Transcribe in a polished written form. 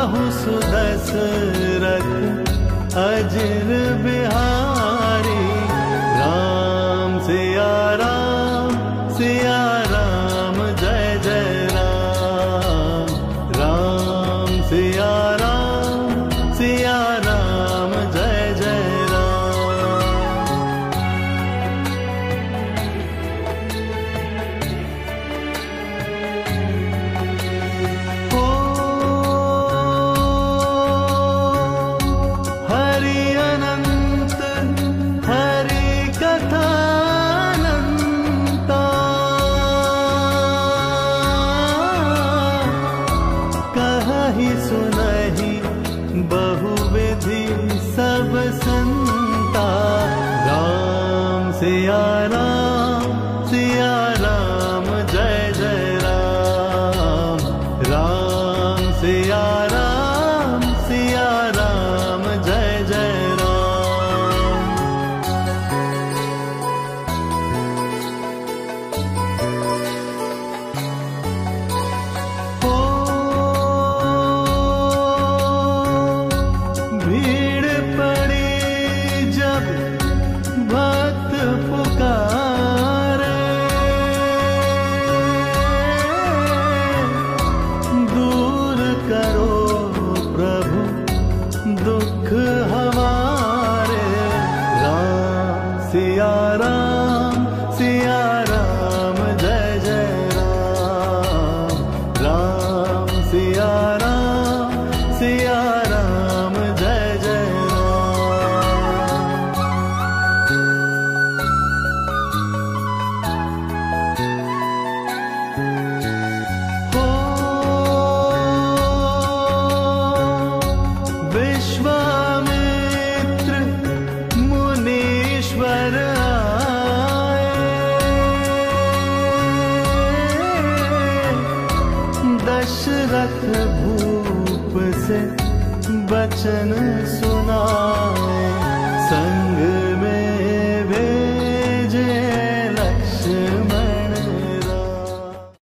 कहु सुदशरथ अजिर बिहारी। राम सिया राम जय जय राम। राम सिया राम जय जय राम। ओ हरि अनंत हरि कथा अनंता। कहि सुनहि बहुविधि सब संता। राम सिया राम जय जय राम। राम सिया राम जय जय राम। ओ भीड़ पड़ी जब भक्त पुकारे। दूर करो प्रभु दुख हमारे। राम सिया राम जय जय राम। राम सिया राम जय जय राम। हो विश्वामित्र मुनीश्वर आए। दशरथ भूप से वचन सुनाए।